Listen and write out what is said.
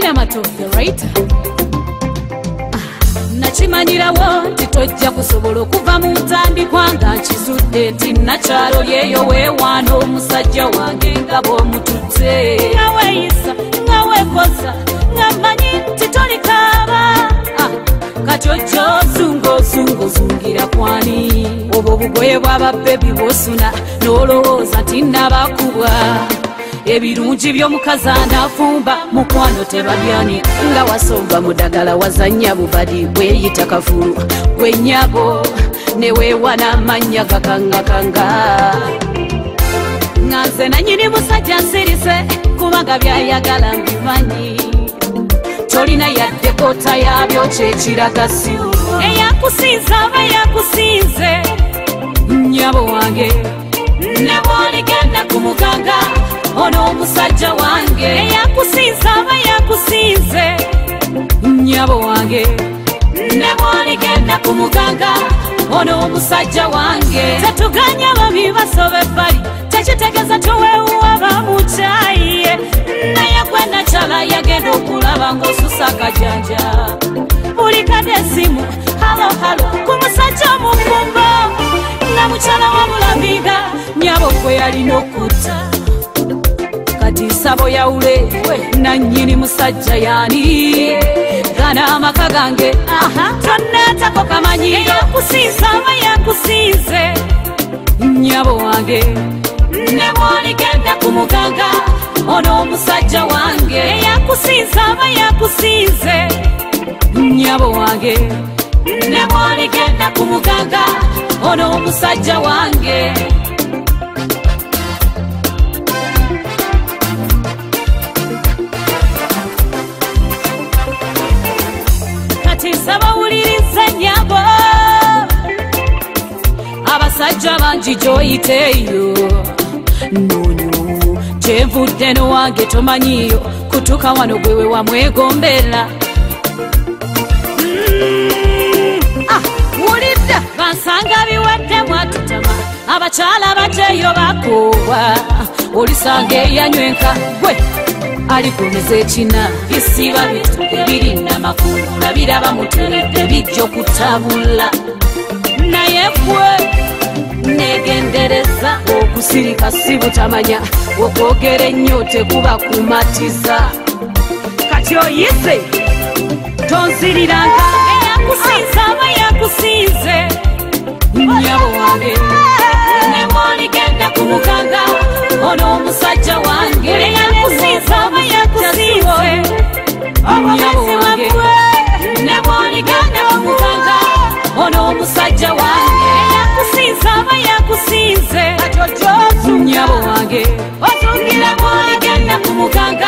y'amatooke right nakimanyirawo nti tojja kusobola okuva mu ntandikwa nga nkizudde nti nakyalo lyeyo weewaana omusajja wange nga bw'omututte nga weeyisa nga weekoza nga mmanyi nti tolikaaba kati ojja ozungozungira kwani obwo obugoye bw'ababebi bw'osuna n'olowooza nti nabakubwa ebirungi by'omukazi anafumba mukwano tebabyani nga wasomba mudagala wazanya bubadi bweyita kafulu gwenyabo neweewana amannya gakangakanga nga nze nanyini musajja nsirise kubanga byayagala mbimanyi tolina yadde kota yabyo kyekiragasi eyakusinza aba yakusinze nyabo wange ne bwoligenda ku muganga ono omusajja wange eyakusinza aba yakusinze nyabo wange ne bwoligenda ku muganga ono omusajja wange tetuganya babi basobe ebbali tekitegeeza toweewuwa bamukyayiye naye gwe nakyala yagenda okulaba ng'osusa akajanja buli kadde essimu halo ku musajja omufumbo nga mukyala wamulabiga nyabo gwe yalina okutta kati nsabo yawule nannyini musajja yani gana amaka gange tonneetako kamanyi yakusinza aba yakusinze nyabo wange ne bwoligenda ku muganga ono omusajja wange eyakusinza aba yakusinze nyabo wange ne bwoligenda ku muganga ono omusajja wange kati sabawulirize nyabo abasajja bangi gyoyiteeyo nono kyenvudde nowange tomanyiyo kutuuka wano gwewe wamwegombera wulidda bansanga biwadde mwatutama abakyala bajeeyo bakoobwa olisanga eyanywenka gwe alikomeza ekina bisiba bitu ebirina makungula biraba muteredde bijja okutabula naye gwe negendereza okusirika si butamanya okwogera ennyo tekuba kumatiza kati oyise tonziriranga eyakusinza aba yakusinze nyabo wange ne bwoligenda ku muganga ono omusajja wange eyakusinza aba yakusinze nyabo wange ne bwoligenda ku muganga ono omusajja wange eyakusinza aba yakusinze nyabo wange ne bwoligenda ku muganga